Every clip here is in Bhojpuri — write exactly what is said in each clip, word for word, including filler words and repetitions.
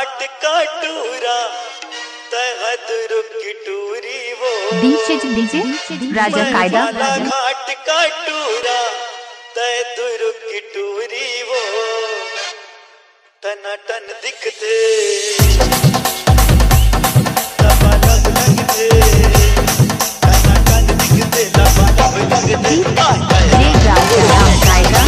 घाट का टूरा तहत रुक टूरी वो डीजे डीजे राजा कायदा घाट का टूरा तहत रुक टूरी वो टना टन दिखते लबा लब लगते टना टन दिखते लबा लब लगते ये राजा कायदा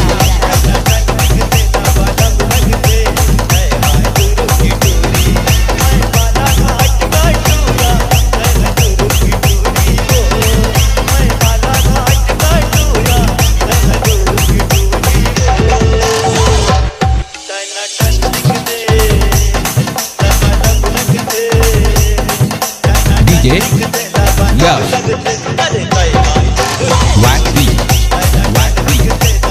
Yeah, White beat, white beat.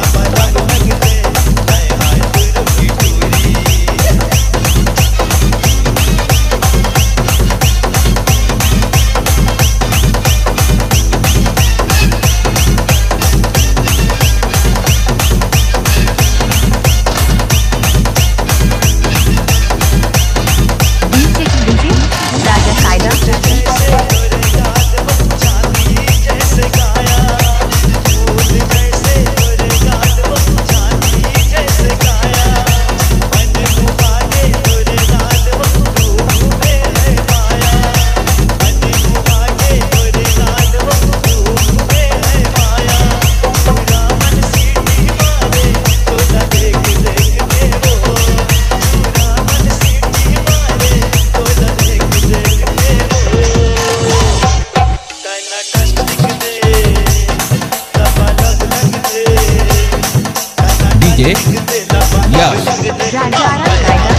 राजा कायदा D J, yeah. राजा कायदा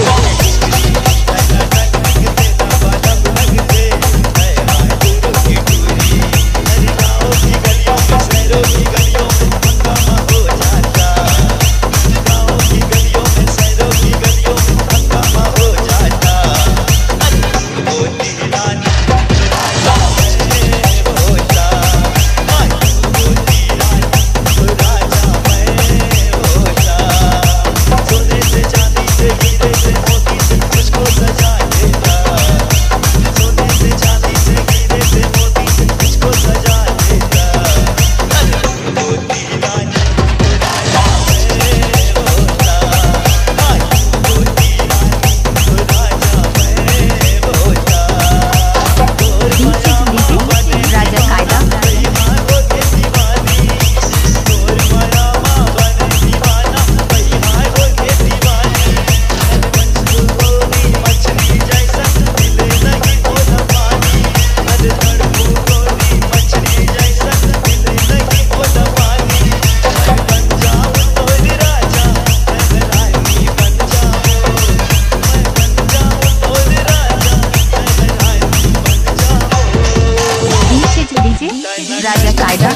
राजा कायदा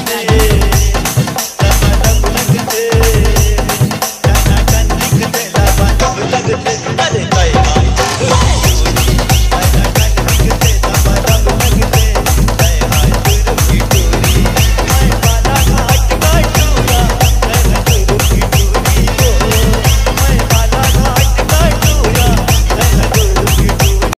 अरे